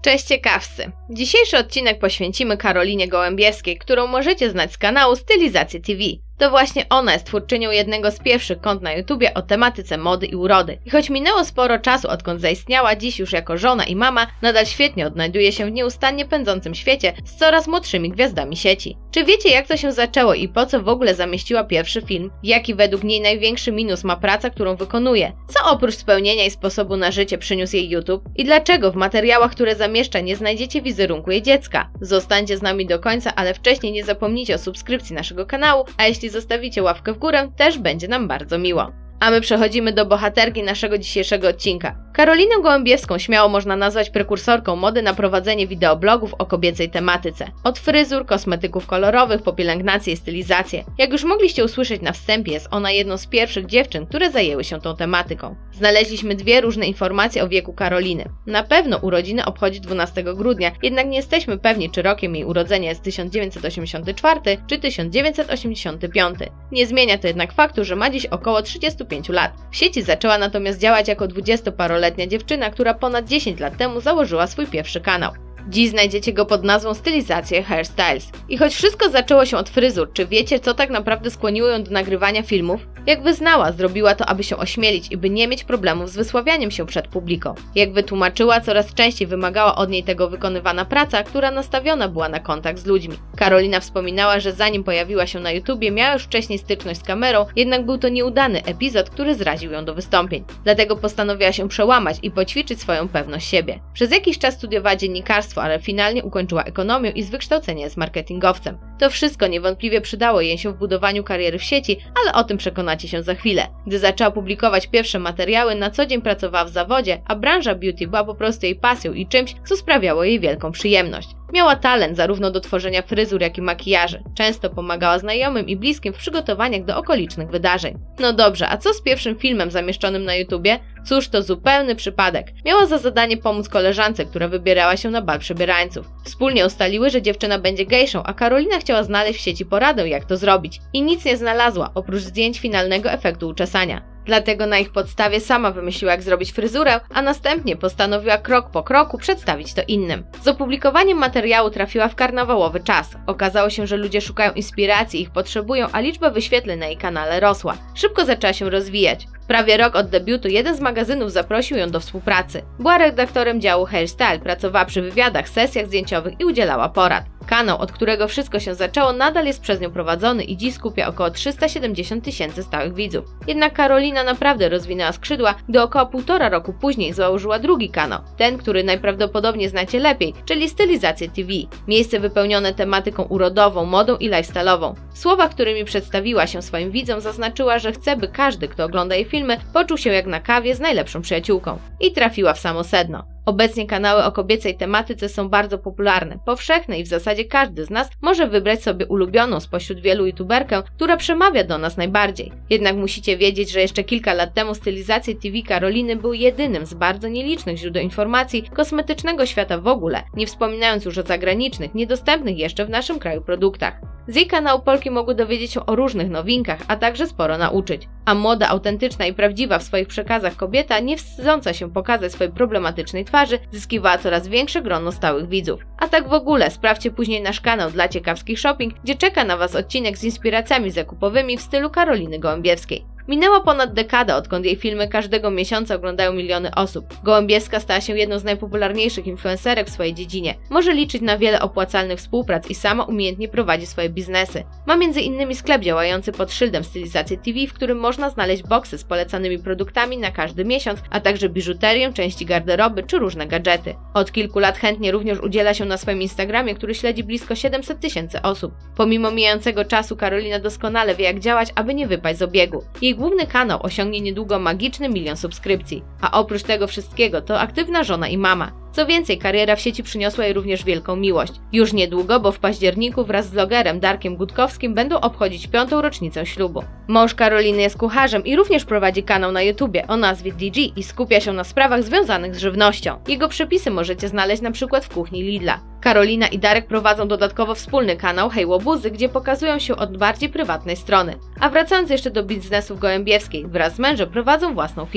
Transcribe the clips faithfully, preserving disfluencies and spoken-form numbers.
Cześć ciekawscy! Dzisiejszy odcinek poświęcimy Karolinie Gołębiewskiej, którą możecie znać z kanału Stylizacje T V. To właśnie ona jest twórczynią jednego z pierwszych kont na YouTubie o tematyce mody i urody. I choć minęło sporo czasu, odkąd zaistniała, dziś już jako żona i mama nadal świetnie odnajduje się w nieustannie pędzącym świecie z coraz młodszymi gwiazdami sieci. Czy wiecie, jak to się zaczęło i po co w ogóle zamieściła pierwszy film? Jaki według niej największy minus ma praca, którą wykonuje? Co oprócz spełnienia i sposobu na życie przyniósł jej YouTube? I dlaczego w materiałach, które zamieszcza, nie znajdziecie wizerunku jej dziecka? Zostańcie z nami do końca, ale wcześniej nie zapomnijcie o subskrypcji naszego kanału, a jeśli zostawicie łapkę w górę, też będzie nam bardzo miło. A my przechodzimy do bohaterki naszego dzisiejszego odcinka. Karolinę Gołębiewską śmiało można nazwać prekursorką mody na prowadzenie wideoblogów o kobiecej tematyce. Od fryzur, kosmetyków kolorowych, po pielęgnację i stylizację. Jak już mogliście usłyszeć na wstępie, jest ona jedną z pierwszych dziewczyn, które zajęły się tą tematyką. Znaleźliśmy dwie różne informacje o wieku Karoliny. Na pewno urodziny obchodzi dwunastego grudnia, jednak nie jesteśmy pewni, czy rokiem jej urodzenia jest tysiąc dziewięćset osiemdziesiąty czwarty czy tysiąc dziewięćset osiemdziesiąty piąty. Nie zmienia to jednak faktu, że ma dziś około trzydziestu pięciu lat. W sieci zaczęła natomiast działać jako dwudziestoparoletnia dziewczyna, która ponad dziesięć lat temu założyła swój pierwszy kanał. Dziś znajdziecie go pod nazwą Stylizacje Hairstyles. I choć wszystko zaczęło się od fryzur, czy wiecie, co tak naprawdę skłoniło ją do nagrywania filmów? Jak wyznała, zrobiła to, aby się ośmielić i by nie mieć problemów z wysławianiem się przed publiką. Jak wytłumaczyła, coraz częściej wymagała od niej tego wykonywana praca, która nastawiona była na kontakt z ludźmi. Karolina wspominała, że zanim pojawiła się na YouTubie, miała już wcześniej styczność z kamerą, jednak był to nieudany epizod, który zraził ją do wystąpień. Dlatego postanowiła się przełamać i poćwiczyć swoją pewność siebie. Przez jakiś czas studiowała dziennikarstwo, ale finalnie ukończyła ekonomię i z wykształcenia jest marketingowcem. To wszystko niewątpliwie przydało jej się w budowaniu kariery w sieci, ale o tym przekonacie się za chwilę. Gdy zaczęła publikować pierwsze materiały, na co dzień pracowała w zawodzie, a branża beauty była po prostu jej pasją i czymś, co sprawiało jej wielką przyjemność. Miała talent zarówno do tworzenia fryzur, jak i makijaży. Często pomagała znajomym i bliskim w przygotowaniach do okolicznych wydarzeń. No dobrze, a co z pierwszym filmem zamieszczonym na YouTubie? Cóż, to zupełny przypadek. Miała za zadanie pomóc koleżance, która wybierała się na bal przebierańców. Wspólnie ustaliły, że dziewczyna będzie gejszą, a Karolina chciała znaleźć w sieci poradę, jak to zrobić. I nic nie znalazła, oprócz zdjęć finalnego efektu uczesania. Dlatego na ich podstawie sama wymyśliła, jak zrobić fryzurę, a następnie postanowiła krok po kroku przedstawić to innym. Z opublikowaniem materiału trafiła w karnawałowy czas. Okazało się, że ludzie szukają inspiracji, ich potrzebują, a liczba wyświetleń na jej kanale rosła. Szybko zaczęła się rozwijać. Prawie rok od debiutu jeden z magazynów zaprosił ją do współpracy. Była redaktorem działu Hairstyle, pracowała przy wywiadach, sesjach zdjęciowych i udzielała porad. Kanał, od którego wszystko się zaczęło, nadal jest przez nią prowadzony i dziś skupia około trzysta siedemdziesiąt tysięcy stałych widzów. Jednak Karolina naprawdę rozwinęła skrzydła, gdy około półtora roku później założyła drugi kanał, ten, który najprawdopodobniej znacie lepiej, czyli Stylizacje T V. Miejsce wypełnione tematyką urodową, modą i lifestyle'ową. W słowach, którymi przedstawiła się swoim widzom, zaznaczyła, że chce, by każdy, kto ogląda jej filmy, poczuł się jak na kawie z najlepszą przyjaciółką. I trafiła w samo sedno. Obecnie kanały o kobiecej tematyce są bardzo popularne, powszechne i w zasadzie każdy z nas może wybrać sobie ulubioną spośród wielu youtuberkę, która przemawia do nas najbardziej. Jednak musicie wiedzieć, że jeszcze kilka lat temu Stylizacje T V Karoliny były jedynym z bardzo nielicznych źródeł informacji kosmetycznego świata w ogóle, nie wspominając już o zagranicznych, niedostępnych jeszcze w naszym kraju produktach. Z jej kanału Polki mogły dowiedzieć się o różnych nowinkach, a także sporo nauczyć. A młoda, autentyczna i prawdziwa w swoich przekazach kobieta, nie wstydząca się pokazać swojej problematycznej twarzy, zyskiwała coraz większe grono stałych widzów. A tak w ogóle, sprawdźcie później nasz kanał dla ciekawskich shopping, gdzie czeka na Was odcinek z inspiracjami zakupowymi w stylu Karoliny Gołębiewskiej. Minęła ponad dekada, odkąd jej filmy każdego miesiąca oglądają miliony osób. Gołębiewska stała się jedną z najpopularniejszych influencerek w swojej dziedzinie. Może liczyć na wiele opłacalnych współprac i sama umiejętnie prowadzi swoje biznesy. Ma między innymi sklep działający pod szyldem Stylizacje T V, w którym można znaleźć boksy z polecanymi produktami na każdy miesiąc, a także biżuterię, części garderoby czy różne gadżety. Od kilku lat chętnie również udziela się na swoim Instagramie, który śledzi blisko siedemset tysięcy osób. Pomimo mijającego czasu Karolina doskonale wie, jak działać, aby nie wypaść z obiegu. Jej główny kanał osiągnie niedługo magiczny milion subskrypcji, a oprócz tego wszystkiego to aktywna żona i mama. Co więcej, kariera w sieci przyniosła jej również wielką miłość. Już niedługo, bo w październiku wraz z vlogerem Darkiem Gutkowskim będą obchodzić piątą rocznicę ślubu. Mąż Karoliny jest kucharzem i również prowadzi kanał na YouTubie o nazwie D G i skupia się na sprawach związanych z żywnością. Jego przepisy możecie znaleźć na przykład w kuchni Lidla. Karolina i Darek prowadzą dodatkowo wspólny kanał Hej Łobuzy, gdzie pokazują się od bardziej prywatnej strony. A wracając jeszcze do biznesów Gołębiewskiej, wraz z mężem prowadzą własną firmę.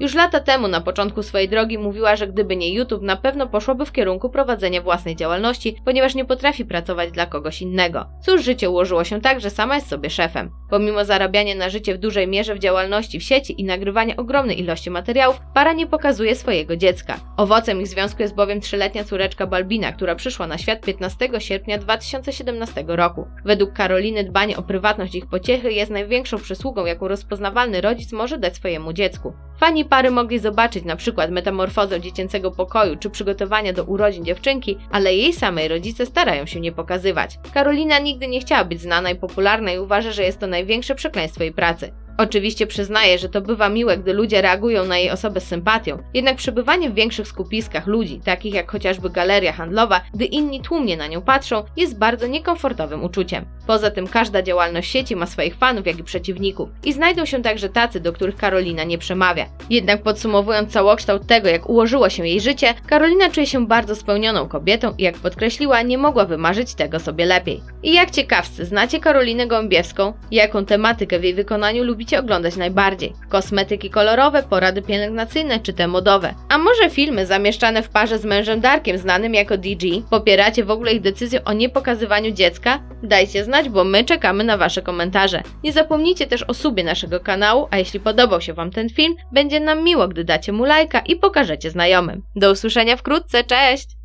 Już lata temu, na początku swojej drogi, mówiła, że gdyby nie YouTube, na pewno poszłoby w kierunku prowadzenia własnej działalności, ponieważ nie potrafi pracować dla kogoś innego. Cóż, życie ułożyło się tak, że sama jest sobie szefem. Pomimo zarabiania na życie w dużej mierze w działalności w sieci i nagrywania ogromnej ilości materiałów, para nie pokazuje swojego dziecka. Owocem ich związku jest bowiem trzyletnia córeczka Balbina, która przyszła na świat piętnastego sierpnia dwa tysiące siedemnastego roku. Według Karoliny dbanie o prywatność ich pociechy jest największą przysługą, jaką rozpoznawalny rodzic może dać swojemu dziecku. Fani pary mogli zobaczyć na przykład metamorfozę dziecięcego pokoju czy przygotowania do urodzin dziewczynki, ale jej samej rodzice starają się nie pokazywać. Karolina nigdy nie chciała być znana i popularna i uważa, że jest to największe przekleństwo jej pracy. Oczywiście przyznaje, że to bywa miłe, gdy ludzie reagują na jej osobę z sympatią, jednak przebywanie w większych skupiskach ludzi, takich jak chociażby galeria handlowa, gdy inni tłumnie na nią patrzą, jest bardzo niekomfortowym uczuciem. Poza tym każda działalność sieci ma swoich fanów, jak i przeciwników i znajdą się także tacy, do których Karolina nie przemawia. Jednak podsumowując całokształt tego, jak ułożyło się jej życie, Karolina czuje się bardzo spełnioną kobietą i jak podkreśliła, nie mogła wymarzyć tego sobie lepiej. I jak ciekawscy, znacie Karolinę Gołębiewską? Jaką tematykę w jej wykonaniu lubicie oglądać najbardziej? Kosmetyki kolorowe, porady pielęgnacyjne czy te modowe? A może filmy zamieszczane w parze z mężem Darkiem, znanym jako D G? Popieracie w ogóle ich decyzję o niepokazywaniu dziecka? Dajcie znać, bo my czekamy na wasze komentarze. Nie zapomnijcie też o subie naszego kanału, a jeśli podobał się wam ten film, będzie nam miło, gdy dacie mu lajka i pokażecie znajomym. Do usłyszenia wkrótce, cześć!